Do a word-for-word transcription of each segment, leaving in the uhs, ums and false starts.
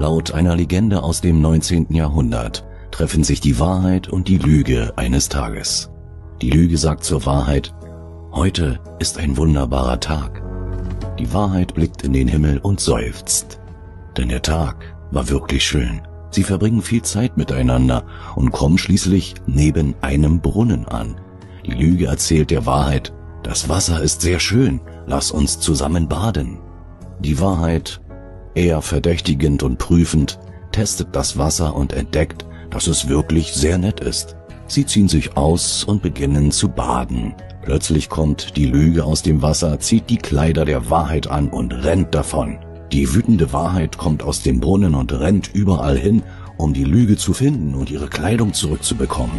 Laut einer Legende aus dem neunzehnten Jahrhundert treffen sich die Wahrheit und die Lüge eines Tages. Die Lüge sagt zur Wahrheit: Heute ist ein wunderbarer Tag. Die Wahrheit blickt in den Himmel und seufzt. Denn der Tag war wirklich schön. Sie verbringen viel Zeit miteinander und kommen schließlich neben einem Brunnen an. Die Lüge erzählt der Wahrheit: Das Wasser ist sehr schön, lass uns zusammen baden. Die Wahrheit, eher verdächtigend und prüfend, testet das Wasser und entdeckt, dass es wirklich sehr nett ist. Sie ziehen sich aus und beginnen zu baden. Plötzlich kommt die Lüge aus dem Wasser, zieht die Kleider der Wahrheit an und rennt davon. Die wütende Wahrheit kommt aus dem Brunnen und rennt überall hin, um die Lüge zu finden und ihre Kleidung zurückzubekommen.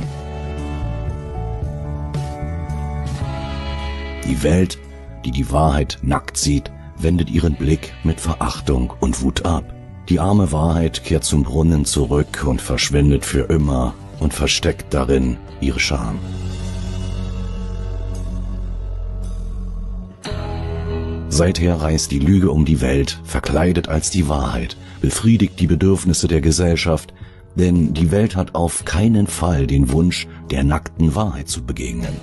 Die Welt, die die Wahrheit nackt sieht, wendet ihren Blick mit Verachtung und Wut ab. Die arme Wahrheit kehrt zum Brunnen zurück und verschwindet für immer und versteckt darin ihre Scham. Seither reist die Lüge um die Welt, verkleidet als die Wahrheit, befriedigt die Bedürfnisse der Gesellschaft, denn die Welt hat auf keinen Fall den Wunsch, der nackten Wahrheit zu begegnen.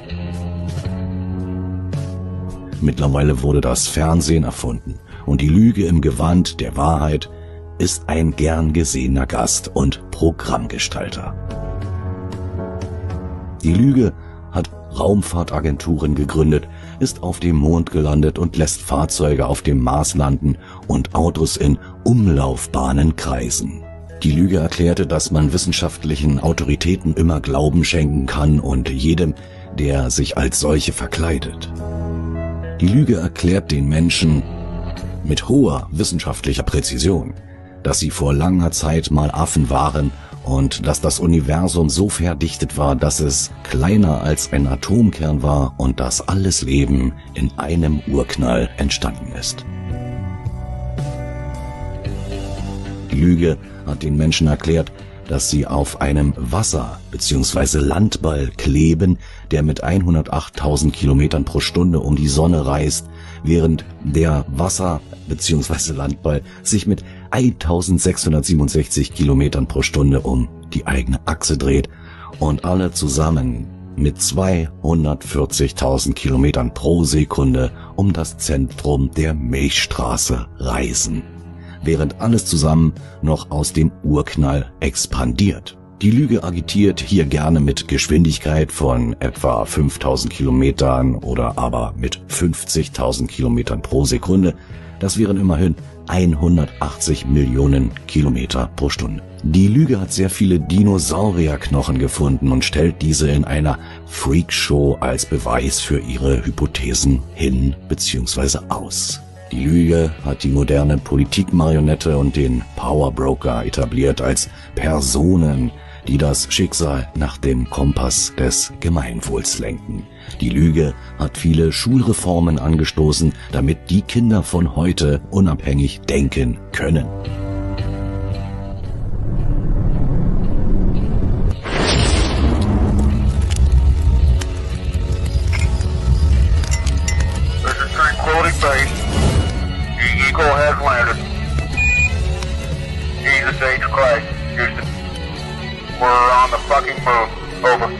Mittlerweile wurde das Fernsehen erfunden und die Lüge im Gewand der Wahrheit ist ein gern gesehener Gast und Programmgestalter. Die Lüge hat Raumfahrtagenturen gegründet, ist auf dem Mond gelandet und lässt Fahrzeuge auf dem Mars landen und Autos in Umlaufbahnen kreisen. Die Lüge erklärte, dass man wissenschaftlichen Autoritäten immer Glauben schenken kann und jedem, der sich als solche verkleidet. Die Lüge erklärt den Menschen mit hoher wissenschaftlicher Präzision, dass sie vor langer Zeit mal Affen waren und dass das Universum so verdichtet war, dass es kleiner als ein Atomkern war und dass alles Leben in einem Urknall entstanden ist. Die Lüge hat den Menschen erklärt, dass sie auf einem Wasser- bzw. Landball kleben, der mit hundertachttausend Kilometern pro Stunde um die Sonne reist, während der Wasser- bzw. Landball sich mit eintausendsechshundertsiebenundsechzig Kilometern pro Stunde um die eigene Achse dreht und alle zusammen mit zweihundertvierzigtausend Kilometern pro Sekunde um das Zentrum der Milchstraße reisen, während alles zusammen noch aus dem Urknall expandiert. Die Lüge agitiert hier gerne mit Geschwindigkeit von etwa fünftausend Kilometern oder aber mit fünfzigtausend Kilometern pro Sekunde. Das wären immerhin hundertachtzig Millionen Kilometer pro Stunde. Die Lüge hat sehr viele Dinosaurierknochen gefunden und stellt diese in einer Freakshow als Beweis für ihre Hypothesen hin bzw. aus. Die Lüge hat die moderne Politikmarionette und den Powerbroker etabliert als Personen, die das Schicksal nach dem Kompass des Gemeinwohls lenken. Die Lüge hat viele Schulreformen angestoßen, damit die Kinder von heute unabhängig denken können. This is Tranquility Base. Eagle has landed. Jesus H. Christ, Houston. We're on the fucking moon. Over.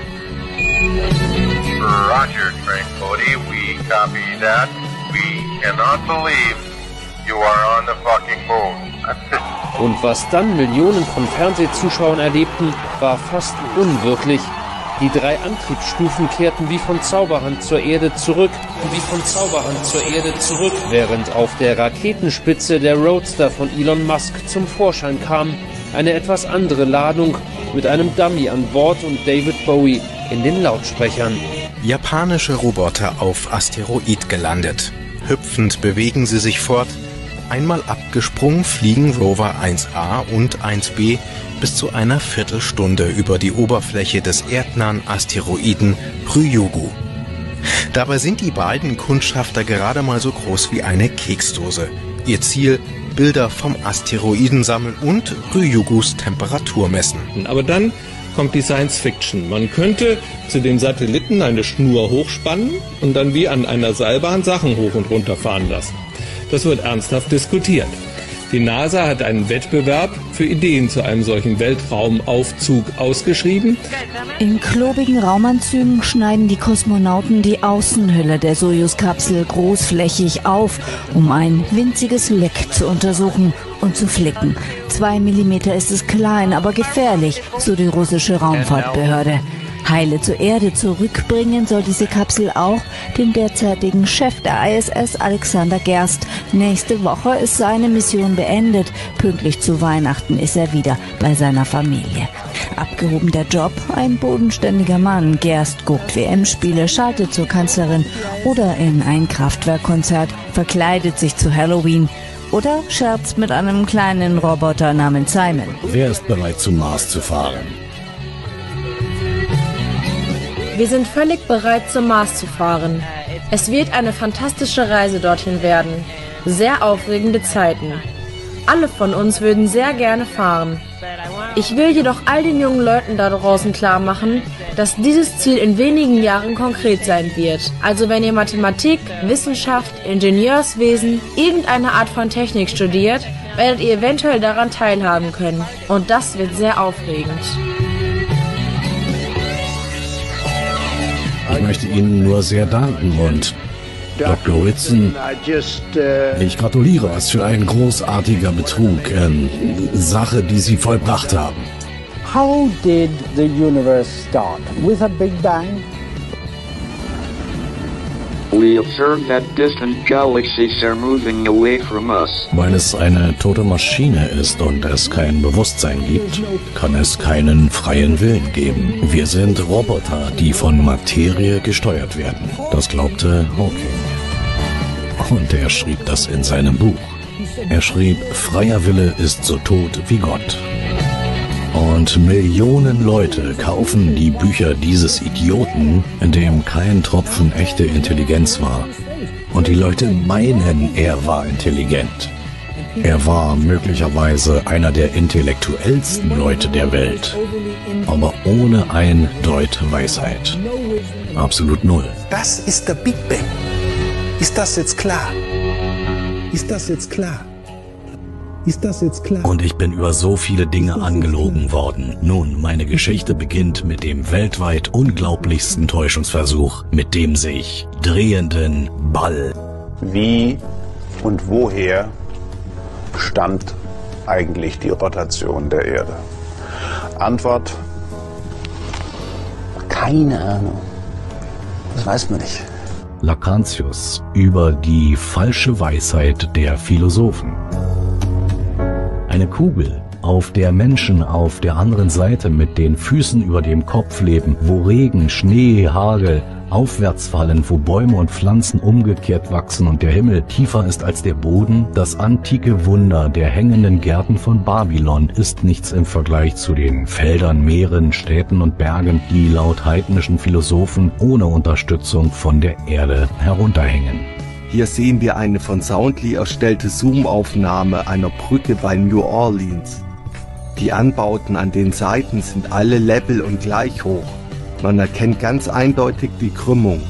Roger, Tranquility. We copy that. We cannot believe you are on the fucking moon. Und was dann Millionen von Fernsehzuschauern erlebten, war fast unwirklich. Die drei Antriebsstufen kehrten wie von Zauberhand zur Erde zurück, wie von Zauberhand zur Erde zurück, während auf der Raketenspitze der Roadster von Elon Musk zum Vorschein kam, eine etwas andere Ladung mit einem Dummy an Bord und David Bowie in den Lautsprechern. Japanische Roboter auf Asteroid gelandet. Hüpfend bewegen sie sich fort. Einmal abgesprungen fliegen Rover eins A und eins B bis zu einer Viertelstunde über die Oberfläche des erdnahen Asteroiden Ryugu. Dabei sind die beiden Kundschafter gerade mal so groß wie eine Keksdose. Ihr Ziel: Bilder vom Asteroiden sammeln und Ryugus Temperatur messen. Aber dann kommt die Science Fiction. Man könnte zu den Satelliten eine Schnur hochspannen und dann wie an einer Seilbahn Sachen hoch und runter fahren lassen. Das wird ernsthaft diskutiert. Die NASA hat einen Wettbewerb für Ideen zu einem solchen Weltraumaufzug ausgeschrieben. In klobigen Raumanzügen schneiden die Kosmonauten die Außenhülle der Sojus-Kapsel großflächig auf, um ein winziges Leck zu untersuchen und zu flicken. Zwei Millimeter ist es klein, aber gefährlich, so die russische Raumfahrtbehörde. Heile zur Erde zurückbringen soll diese Kapsel auch den derzeitigen Chef der I S S, Alexander Gerst. Nächste Woche ist seine Mission beendet. Pünktlich zu Weihnachten ist er wieder bei seiner Familie. Abgehobener Job, ein bodenständiger Mann. Gerst guckt W M-Spiele, schaltet zur Kanzlerin oder in ein Kraftwerkkonzert, verkleidet sich zu Halloween oder scherzt mit einem kleinen Roboter namens Simon. Wer ist bereit, zum Mars zu fahren? Wir sind völlig bereit, zum Mars zu fahren. Es wird eine fantastische Reise dorthin werden. Sehr aufregende Zeiten. Alle von uns würden sehr gerne fahren. Ich will jedoch all den jungen Leuten da draußen klar machen, dass dieses Ziel in wenigen Jahren konkret sein wird. Also wenn ihr Mathematik, Wissenschaft, Ingenieurswesen, irgendeine Art von Technik studiert, werdet ihr eventuell daran teilhaben können. Und das wird sehr aufregend. Ich möchte Ihnen nur sehr danken und Doktor Whitson, ich gratuliere, was für ein großartiger Betrug, ähm, Sache, die Sie vollbracht haben. How did the universe start? With a Big Bang? We observe that distant galaxies are moving away from us. Weil es eine tote Maschine ist und es kein Bewusstsein gibt, kann es keinen freien Willen geben. Wir sind Roboter, die von Materie gesteuert werden. Das glaubte Hawking. Und er schrieb das in seinem Buch. Er schrieb, freier Wille ist so tot wie Gott. Und Millionen Leute kaufen die Bücher dieses Idioten, in dem kein Tropfen echte Intelligenz war. Und die Leute meinen, er war intelligent. Er war möglicherweise einer der intellektuellsten Leute der Welt, aber ohne ein Deut Weisheit. Absolut null. Das ist der Big Bang. Ist das jetzt klar? Ist das jetzt klar? Ist das jetzt klar? Und ich bin über so viele Dinge angelogen worden. Nun, meine Geschichte beginnt mit dem weltweit unglaublichsten Täuschungsversuch, mit dem sich drehenden Ball. Wie und woher stammt eigentlich die Rotation der Erde? Antwort: keine Ahnung. Das weiß man nicht. Lactantius über die falsche Weisheit der Philosophen. Eine Kugel, auf der Menschen auf der anderen Seite mit den Füßen über dem Kopf leben, wo Regen, Schnee, Hagel aufwärts fallen, wo Bäume und Pflanzen umgekehrt wachsen und der Himmel tiefer ist als der Boden. Das antike Wunder der hängenden Gärten von Babylon ist nichts im Vergleich zu den Feldern, Meeren, Städten und Bergen, die laut heidnischen Philosophen ohne Unterstützung von der Erde herunterhängen. Hier sehen wir eine von Soundly erstellte Zoomaufnahme einer Brücke bei New Orleans. Die Anbauten an den Seiten sind alle level und gleich hoch. Man erkennt ganz eindeutig die Krümmung.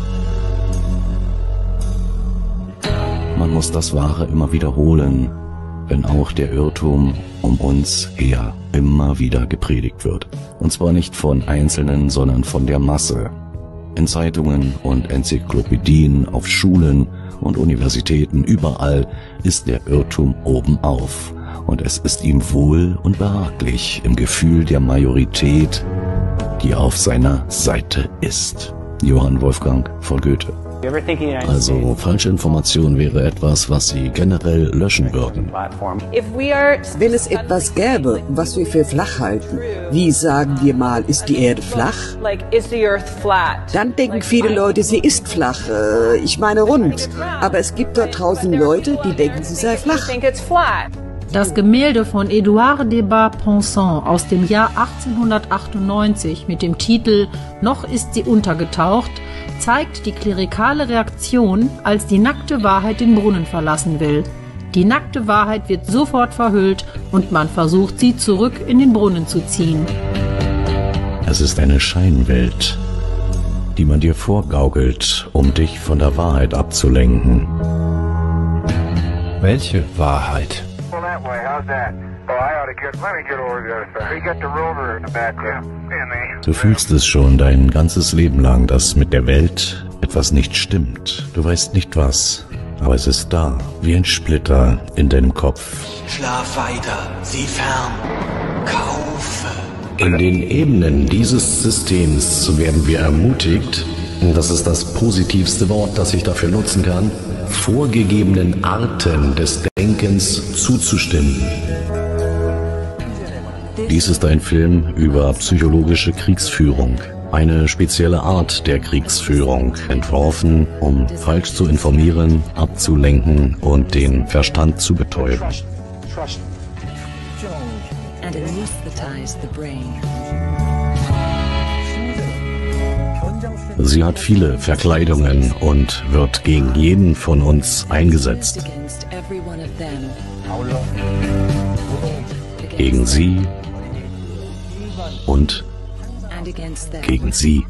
Man muss das Wahre immer wiederholen, wenn auch der Irrtum um uns her immer wieder gepredigt wird. Und zwar nicht von Einzelnen, sondern von der Masse. In Zeitungen und Enzyklopädien, auf Schulen und Universitäten, überall ist der Irrtum obenauf. Und es ist ihm wohl und behaglich im Gefühl der Majorität, die auf seiner Seite ist. Johann Wolfgang von Goethe. Also falsche Information wäre etwas, was Sie generell löschen würden. Wenn es etwas gäbe, was wir für flach halten, wie sagen wir mal, ist die Erde flach? Dann denken viele Leute, sie ist flach. Ich meine rund. Aber es gibt dort draußen Leute, die denken, sie sei flach. Das Gemälde von Edouard de Bas-Pensant aus dem Jahr achtzehnhundertachtundneunzig mit dem Titel »Noch ist sie untergetaucht« zeigt die klerikale Reaktion, als die nackte Wahrheit den Brunnen verlassen will. Die nackte Wahrheit wird sofort verhüllt und man versucht, sie zurück in den Brunnen zu ziehen. Es ist eine Scheinwelt, die man dir vorgaukelt, um dich von der Wahrheit abzulenken. Welche Wahrheit? that way. How's that? Oh, I ought to get, let me get over the other side. We got the rover in the background. Du fühlst es schon dein ganzes Leben lang, dass mit der Welt etwas nicht stimmt. Du weißt nicht was, aber es ist da, wie ein Splitter in deinem Kopf. Schlaf weiter, sieh fern, kaufe. In den Ebenen dieses Systems werden wir ermutigt, das ist das positivste Wort, das ich dafür nutzen kann, vorgegebenen Arten des Denkens zuzustimmen. Dies ist ein Film über psychologische Kriegsführung. Eine spezielle Art der Kriegsführung, entworfen, um falsch zu informieren, abzulenken und den Verstand zu betäuben. Sie hat viele Verkleidungen und wird gegen jeden von uns eingesetzt. Gegen sie und gegen sie.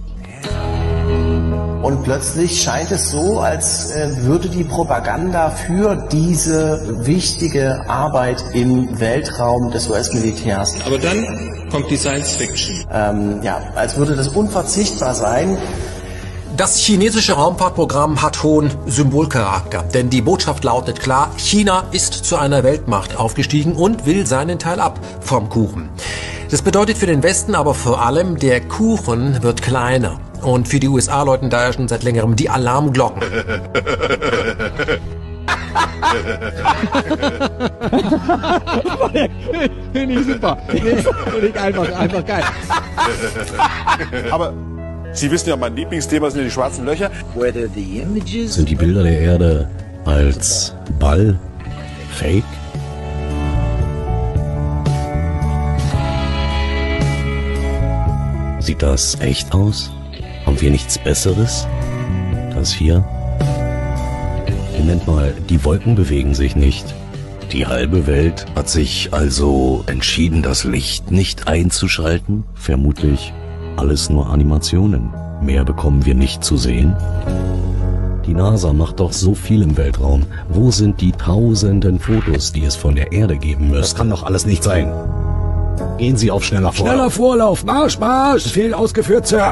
Und plötzlich scheint es so, als äh, würde die Propaganda für diese wichtige Arbeit im Weltraum des U S-Militärs. Aber dann kommt die Science Fiction. Ähm, ja, als würde das unverzichtbar sein. Das chinesische Raumfahrtprogramm hat hohen Symbolcharakter, denn die Botschaft lautet klar, China ist zu einer Weltmacht aufgestiegen und will seinen Teil ab vom Kuchen. Das bedeutet für den Westen aber vor allem, der Kuchen wird kleiner. Und für die U S A läuten daher schon seit längerem die Alarmglocken. Finde ich super. Finde ich einfach, einfach geil. Aber Sie wissen ja, mein Lieblingsthema sind ja die schwarzen Löcher. Sind die Bilder der Erde als Ball fake? Sieht das echt aus? Haben wir nichts Besseres? Das hier? Moment mal, die Wolken bewegen sich nicht. Die halbe Welt hat sich also entschieden, das Licht nicht einzuschalten? Vermutlich alles nur Animationen. Mehr bekommen wir nicht zu sehen. Die NASA macht doch so viel im Weltraum. Wo sind die tausenden Fotos, die es von der Erde geben müsste? Das kann doch alles nicht sein. Gehen Sie auf schneller Vorlauf. Schneller Vorlauf, Marsch, Marsch! Befehl ausgeführt, Sir.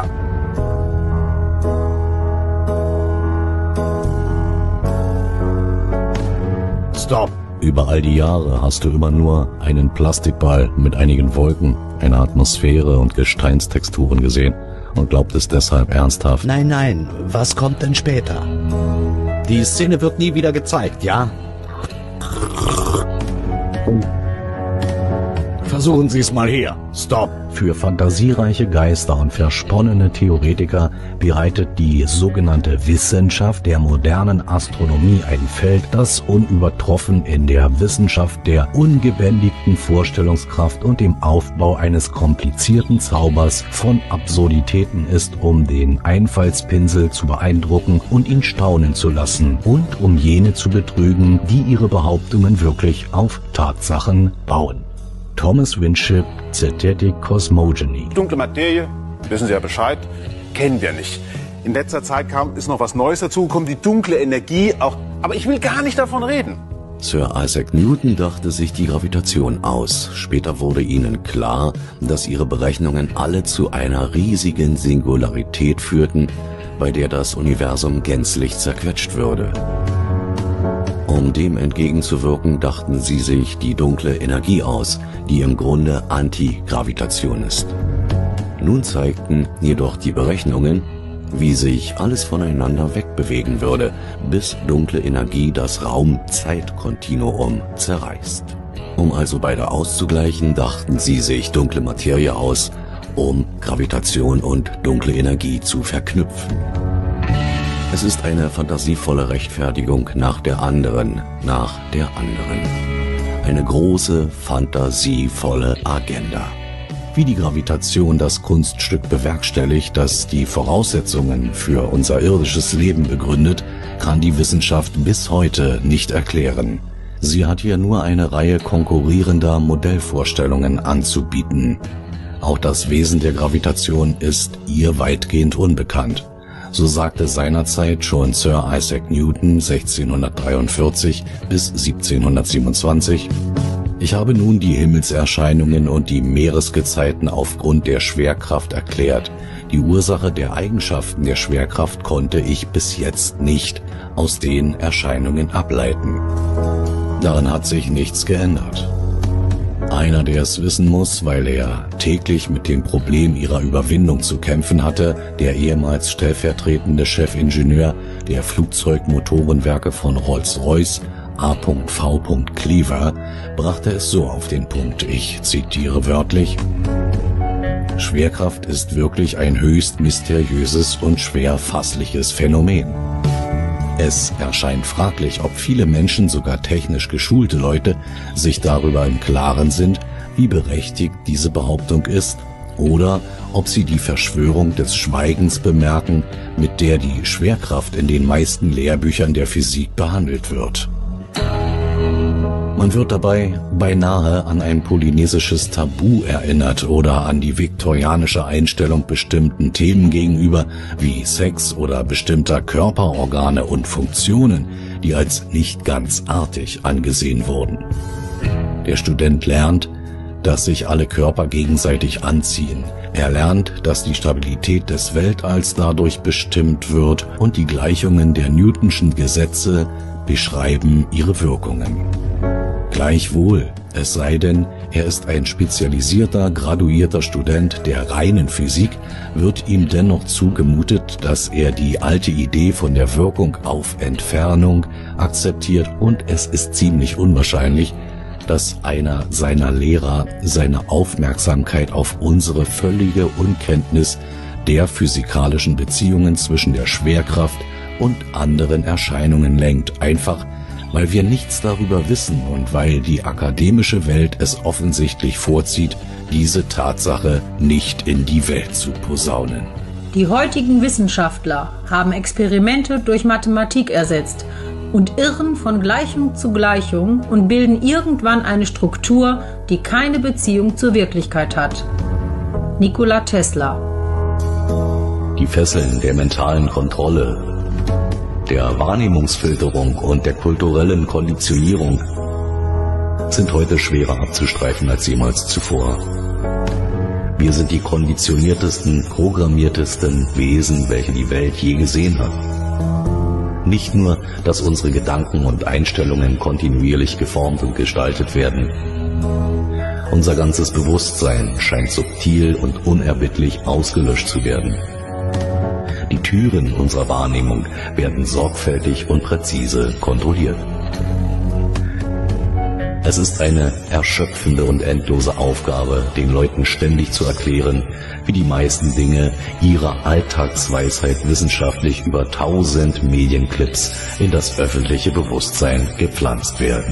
Stop! Über all die Jahre hast du immer nur einen Plastikball mit einigen Wolken, einer Atmosphäre und Gesteinstexturen gesehen und glaubtest deshalb ernsthaft. Nein, nein, was kommt denn später? Die Szene wird nie wieder gezeigt, ja? Versuchen Sie es mal hier. Stop! Für fantasiereiche Geister und versponnene Theoretiker bereitet die sogenannte Wissenschaft der modernen Astronomie ein Feld, das unübertroffen in der Wissenschaft der ungebändigten Vorstellungskraft und dem Aufbau eines komplizierten Zaubers von Absurditäten ist, um den Einfallspinsel zu beeindrucken und ihn staunen zu lassen und um jene zu betrügen, die ihre Behauptungen wirklich auf Tatsachen bauen. Thomas Winship, Zetetic Cosmogony. Dunkle Materie, wissen Sie ja Bescheid, kennen wir nicht. In letzter Zeit kam, ist noch was Neues dazugekommen, die dunkle Energie auch. Aber ich will gar nicht davon reden. Sir Isaac Newton dachte sich die Gravitation aus. Später wurde ihnen klar, dass ihre Berechnungen alle zu einer riesigen Singularität führten, bei der das Universum gänzlich zerquetscht würde. Um dem entgegenzuwirken, dachten sie sich die dunkle Energie aus, die im Grunde Antigravitation ist. Nun zeigten jedoch die Berechnungen, wie sich alles voneinander wegbewegen würde, bis dunkle Energie das Raum-Zeit-Kontinuum zerreißt. Um also beide auszugleichen, dachten sie sich dunkle Materie aus, um Gravitation und dunkle Energie zu verknüpfen. Es ist eine fantasievolle Rechtfertigung nach der anderen, nach der anderen. Eine große, fantasievolle Agenda. Wie die Gravitation das Kunststück bewerkstelligt, das die Voraussetzungen für unser irdisches Leben begründet, kann die Wissenschaft bis heute nicht erklären. Sie hat hier nur eine Reihe konkurrierender Modellvorstellungen anzubieten. Auch das Wesen der Gravitation ist ihr weitgehend unbekannt. So sagte seinerzeit schon Sir Isaac Newton sechzehnhundertdreiundvierzig bis siebzehnhundertsiebenundzwanzig, Ich habe nun die Himmelserscheinungen und die Meeresgezeiten aufgrund der Schwerkraft erklärt. Die Ursache der Eigenschaften der Schwerkraft konnte ich bis jetzt nicht aus den Erscheinungen ableiten. Daran hat sich nichts geändert. Einer, der es wissen muss, weil er täglich mit dem Problem ihrer Überwindung zu kämpfen hatte, der ehemals stellvertretende Chefingenieur der Flugzeugmotorenwerke von Rolls-Royce, A V Cleaver, brachte es so auf den Punkt, ich zitiere wörtlich: Schwerkraft ist wirklich ein höchst mysteriöses und schwer fassliches Phänomen. Es erscheint fraglich, ob viele Menschen, sogar technisch geschulte Leute, sich darüber im Klaren sind, wie berechtigt diese Behauptung ist, oder ob sie die Verschwörung des Schweigens bemerken, mit der die Schwerkraft in den meisten Lehrbüchern der Physik behandelt wird. Man wird dabei beinahe an ein polynesisches Tabu erinnert oder an die viktorianische Einstellung bestimmten Themen gegenüber, wie Sex oder bestimmter Körperorgane und Funktionen, die als nicht ganz artig angesehen wurden. Der Student lernt, dass sich alle Körper gegenseitig anziehen. Er lernt, dass die Stabilität des Weltalls dadurch bestimmt wird und die Gleichungen der Newtonschen Gesetze beschreiben ihre Wirkungen. Gleichwohl, es sei denn, er ist ein spezialisierter, graduierter Student der reinen Physik, wird ihm dennoch zugemutet, dass er die alte Idee von der Wirkung auf Entfernung akzeptiert, und es ist ziemlich unwahrscheinlich, dass einer seiner Lehrer seine Aufmerksamkeit auf unsere völlige Unkenntnis der physikalischen Beziehungen zwischen der Schwerkraft und anderen Erscheinungen lenkt, einfach weil wir nichts darüber wissen und weil die akademische Welt es offensichtlich vorzieht, diese Tatsache nicht in die Welt zu posaunen. Die heutigen Wissenschaftler haben Experimente durch Mathematik ersetzt und irren von Gleichung zu Gleichung und bilden irgendwann eine Struktur, die keine Beziehung zur Wirklichkeit hat. Nikola Tesla. Die Fesseln der mentalen Kontrolle, der Wahrnehmungsfilterung und der kulturellen Konditionierung sind heute schwerer abzustreifen als jemals zuvor. Wir sind die konditioniertesten, programmiertesten Wesen, welche die Welt je gesehen hat. Nicht nur, dass unsere Gedanken und Einstellungen kontinuierlich geformt und gestaltet werden. Unser ganzes Bewusstsein scheint subtil und unerbittlich ausgelöscht zu werden. Die Türen unserer Wahrnehmung werden sorgfältig und präzise kontrolliert. Es ist eine erschöpfende und endlose Aufgabe, den Leuten ständig zu erklären, wie die meisten Dinge ihrer Alltagsweisheit wissenschaftlich über tausend Medienclips in das öffentliche Bewusstsein gepflanzt werden.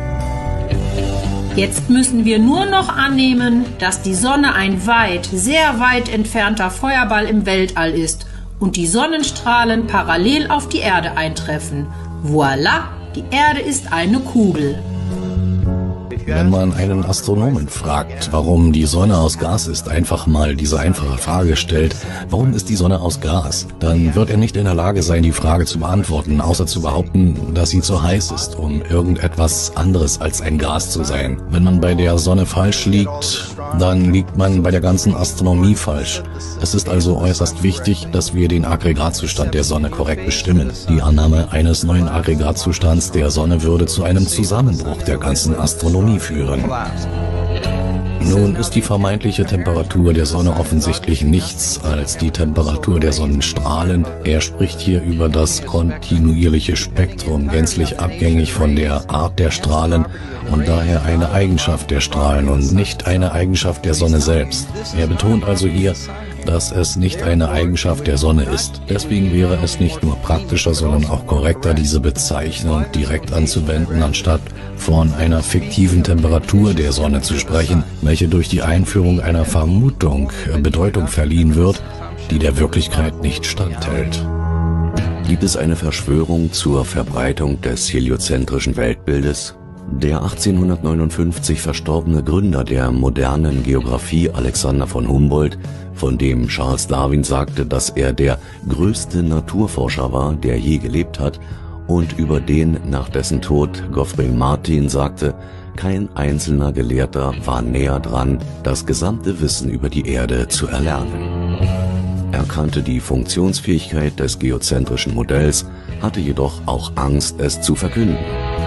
Jetzt müssen wir nur noch annehmen, dass die Sonne ein weit, sehr weit entfernter Feuerball im Weltall ist und die Sonnenstrahlen parallel auf die Erde eintreffen. Voilà, die Erde ist eine Kugel. Wenn man einen Astronomen fragt, warum die Sonne aus Gas ist, einfach mal diese einfache Frage stellt, warum ist die Sonne aus Gas, dann wird er nicht in der Lage sein, die Frage zu beantworten, außer zu behaupten, dass sie zu heiß ist, um irgendetwas anderes als ein Gas zu sein. Wenn man bei der Sonne falsch liegt, dann liegt man bei der ganzen Astronomie falsch. Es ist also äußerst wichtig, dass wir den Aggregatzustand der Sonne korrekt bestimmen. Die Annahme eines neuen Aggregatzustands der Sonne würde zu einem Zusammenbruch der ganzen Astronomie führen. Nun ist die vermeintliche Temperatur der Sonne offensichtlich nichts als die Temperatur der Sonnenstrahlen. Er spricht hier über das kontinuierliche Spektrum, gänzlich abhängig von der Art der Strahlen und daher eine Eigenschaft der Strahlen und nicht eine Eigenschaft der Sonne selbst. Er betont also hier, dass es nicht eine Eigenschaft der Sonne ist. Deswegen wäre es nicht nur praktischer, sondern auch korrekter, diese Bezeichnung direkt anzuwenden, anstatt von einer fiktiven Temperatur der Sonne zu sprechen, welche durch die Einführung einer Vermutung Bedeutung verliehen wird, die der Wirklichkeit nicht standhält. Gibt es eine Verschwörung zur Verbreitung des heliozentrischen Weltbildes? Der achtzehnhundertneunundfünfzig verstorbene Gründer der modernen Geographie, Alexander von Humboldt, von dem Charles Darwin sagte, dass er der größte Naturforscher war, der je gelebt hat, und über den nach dessen Tod Geoffrey Martin sagte, Kein einzelner Gelehrter war näher dran, das gesamte Wissen über die Erde zu erlernen. Er kannte die Funktionsfähigkeit des geozentrischen Modells, hatte jedoch auch Angst, es zu verkünden.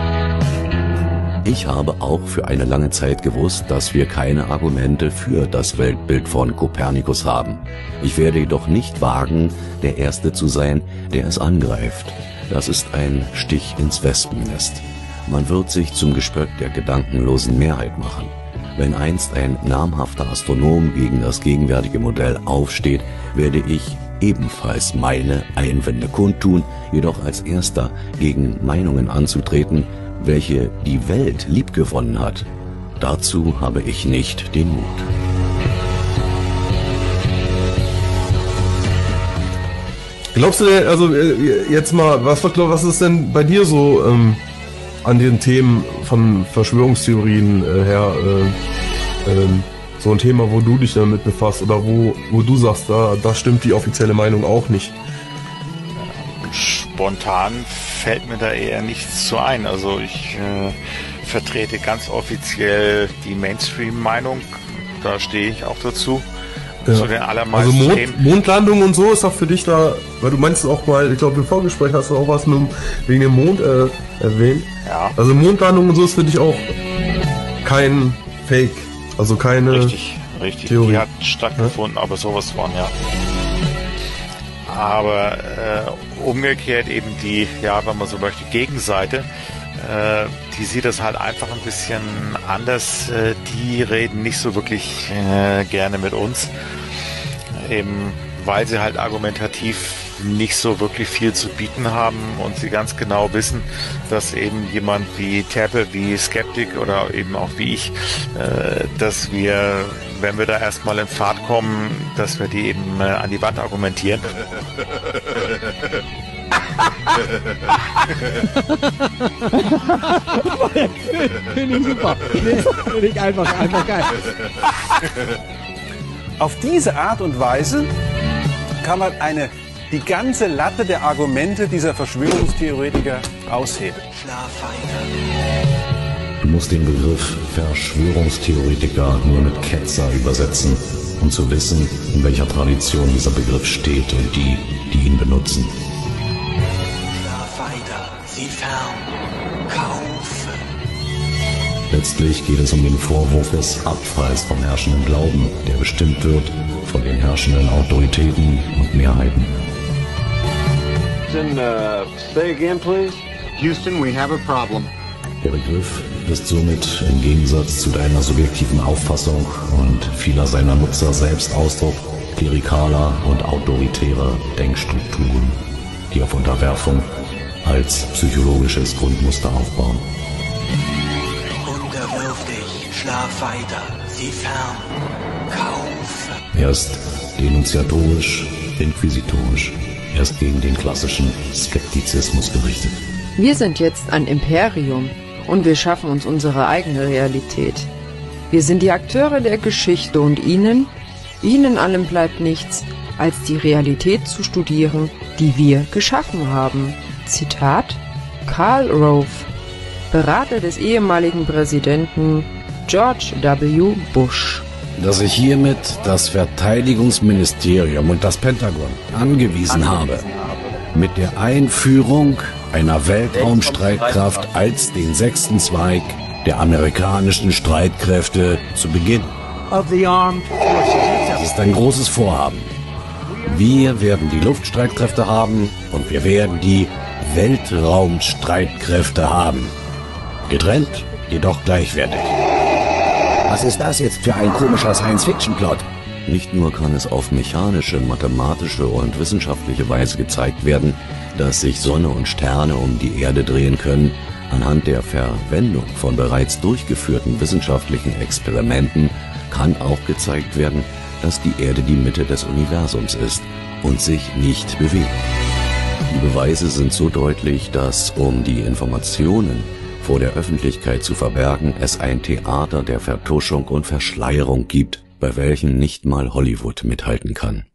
Ich habe auch für eine lange Zeit gewusst, dass wir keine Argumente für das Weltbild von Kopernikus haben. Ich werde jedoch nicht wagen, der Erste zu sein, der es angreift. Das ist ein Stich ins Wespennest. Man wird sich zum Gespött der gedankenlosen Mehrheit machen. Wenn einst ein namhafter Astronom gegen das gegenwärtige Modell aufsteht, werde ich ebenfalls meine Einwände kundtun, jedoch als Erster gegen Meinungen anzutreten, welche die Welt liebgewonnen hat. Dazu habe ich nicht den Mut. Glaubst du denn, also jetzt mal, was, was ist denn bei dir so ähm, an den Themen von Verschwörungstheorien äh, her äh, äh, so ein Thema, wo du dich damit befasst oder wo, wo du sagst, da, da stimmt die offizielle Meinung auch nicht? Spontan fällt mir da eher nichts zu ein. Also ich äh, vertrete ganz offiziell die Mainstream-Meinung, da stehe ich auch dazu. Ja. Zu den allermeisten also Mond, Themen. Mondlandung und so ist auch für dich da, weil du meinst auch mal, ich glaube im Vorgespräch hast du auch was mit, wegen dem Mond äh, erwähnt. Ja. Also Mondlandung und so ist für dich auch kein Fake, also keine Richtig, richtig. Theorie. Die hat stattgefunden, ja? Aber sowas von, ja. Aber äh, umgekehrt eben die, ja, wenn man so möchte, Gegenseite, äh, die sieht das halt einfach ein bisschen anders. Äh, die reden nicht so wirklich äh, gerne mit uns, eben weil sie halt argumentativ nicht so wirklich viel zu bieten haben und sie ganz genau wissen, dass eben jemand wie Teppe, wie Skeptik oder eben auch wie ich, äh, dass wir, wenn wir da erstmal in Fahrt kommen, dass wir die eben äh, an die Wand argumentieren. Finde ich super. Finde ich einfach, einfach geil. Auf diese Art und Weise kann man eine, die ganze Latte der Argumente dieser Verschwörungstheoretiker aushebeln. Du musst den Begriff Verschwörungstheoretiker nur mit Ketzer übersetzen, um zu wissen, in welcher Tradition dieser Begriff steht und die, die ihn benutzen. Sie fern, kaufen. Letztlich geht es um den Vorwurf des Abfalls vom herrschenden Glauben, der bestimmt wird von den herrschenden Autoritäten und Mehrheiten. Houston, uh, say again, please. Houston, we have a problem. Der Begriff ist somit im Gegensatz zu deiner subjektiven Auffassung und vieler seiner Nutzer selbst Ausdruck klerikaler und autoritärer Denkstrukturen, die auf Unterwerfung als psychologisches Grundmuster aufbauen. Unterwirf dich, schlaf weiter, sieh fern, kaufe. Er ist denunziatorisch, inquisitorisch. Er ist gegen den klassischen Skeptizismus gerichtet. Wir sind jetzt ein Imperium und wir schaffen uns unsere eigene Realität. Wir sind die Akteure der Geschichte und Ihnen, Ihnen allen bleibt nichts, als die Realität zu studieren, die wir geschaffen haben. Zitat Karl Rove, Berater des ehemaligen Präsidenten George W. Bush. Dass ich hiermit das Verteidigungsministerium und das Pentagon angewiesen habe, mit der Einführung einer Weltraumstreitkraft als den sechsten Zweig der amerikanischen Streitkräfte zu beginnen. Das ist ein großes Vorhaben. Wir werden die Luftstreitkräfte haben und wir werden die Weltraumstreitkräfte haben. Getrennt, jedoch gleichwertig. Was ist das jetzt für ein komischer Science-Fiction-Plot? Nicht nur kann es auf mechanische, mathematische und wissenschaftliche Weise gezeigt werden, dass sich Sonne und Sterne um die Erde drehen können, anhand der Verwendung von bereits durchgeführten wissenschaftlichen Experimenten kann auch gezeigt werden, dass die Erde die Mitte des Universums ist und sich nicht bewegt. Die Beweise sind so deutlich, dass, um die Informationen vor der Öffentlichkeit zu verbergen, es ein Theater der Vertuschung und Verschleierung gibt, bei welchem nicht mal Hollywood mithalten kann.